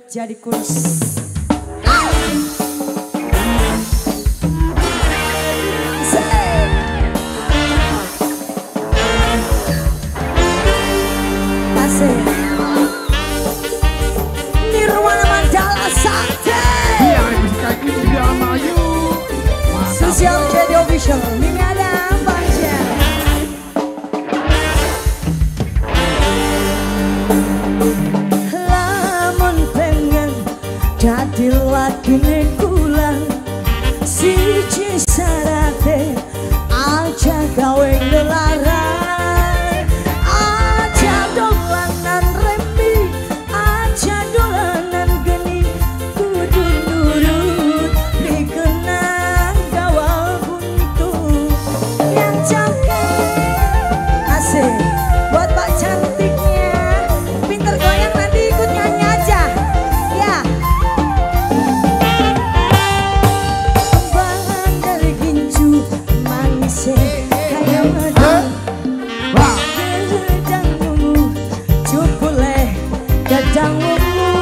jadi kurus. Nirwana Mandala Sakti. Sosial jadi official. Ini ada Bangja. Lamun pengen jadi lagi nekulan siji sarate aja gawe ngelaran, aja dolanan remi, aja dolanan geni, kudu nurut dikenang gawa buntu yang cantik. Asik buat Pak cantiknya, pinter goyang nanti ikut nyanyi aja ya. Kembangan dari gincu manisnya kayak madu, gedangmu cukule gedangmu,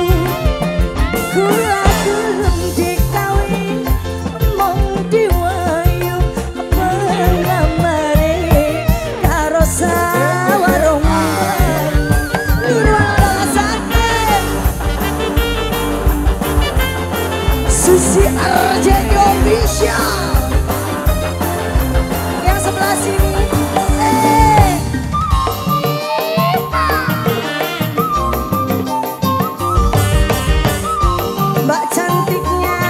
kula gelem dikawin mong diwayu pengamare karo sawarung Nirwana Sakti. Susi Arjeni Official yang sebelah sini. Mbak cantiknya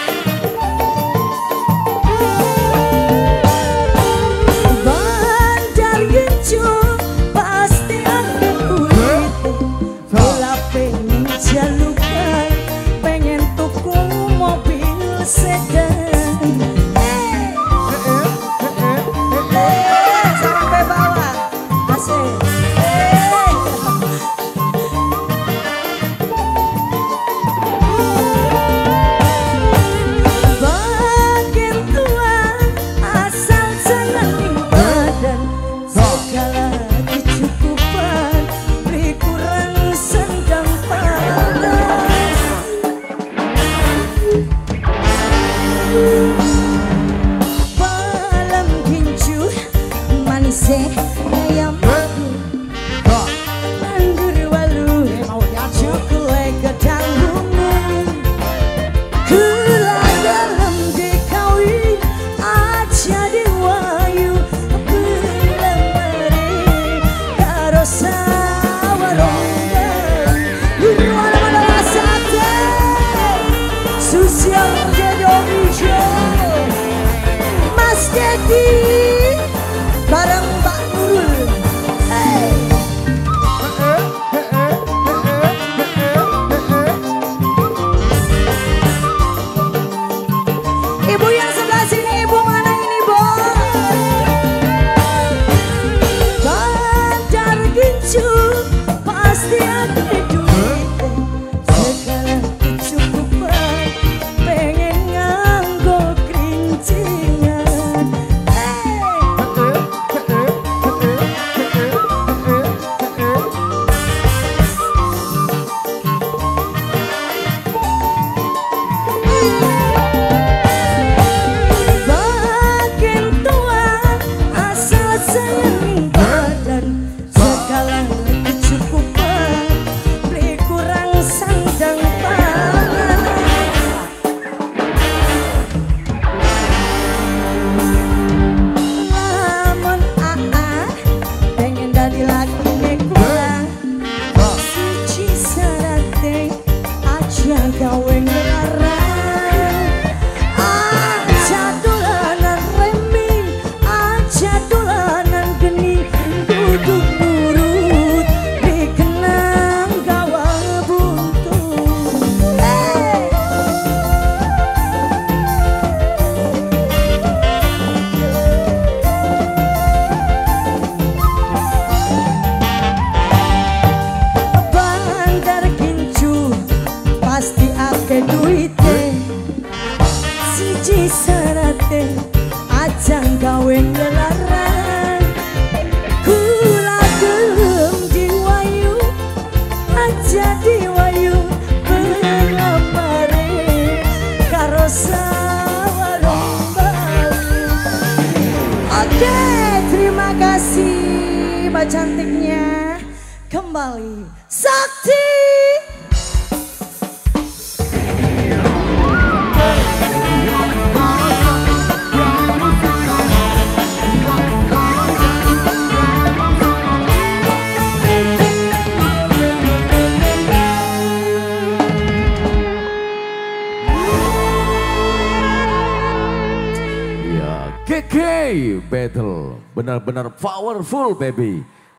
Bandar Gincu pasti akan kulit. Bola pengen jalukan, pengen tuku mobil sedan. Sampai bawah asik. Bagian tua asal senang badan, segala kecukupan beri kurang sendang panas. Balam gincu manisnya kayak madu, anggur walu cukule gedang bunga, kula dalam dikawin aja diwayu belemari karo sawarung Nirwana Mandala Sakti. Sosial jadi official Mas Dedi bareng Mbak Nurul. Ibu yang sebelah sini, ibu mana ini, Bu? Bandar Gincu pasti ada duit, segala kecukupan, pengen nganggo kerincingan. Bagian tua asal senang badan, segala kecukupan beri kurang sandang pangan. Lamun pengen dadi laki nekulan siji sarate aja gawe ngelaran, aja dolanan remi, aja dolanan geni, kudu nurut dikenang gawa buntu. Bandar Gincu pasti ake duite, siji sarate aja gawe ngelaran, kula gelem diwayu aja diwayu. mbak cantiknya. Kembali Sakti. KK Battle benar-benar powerful baby.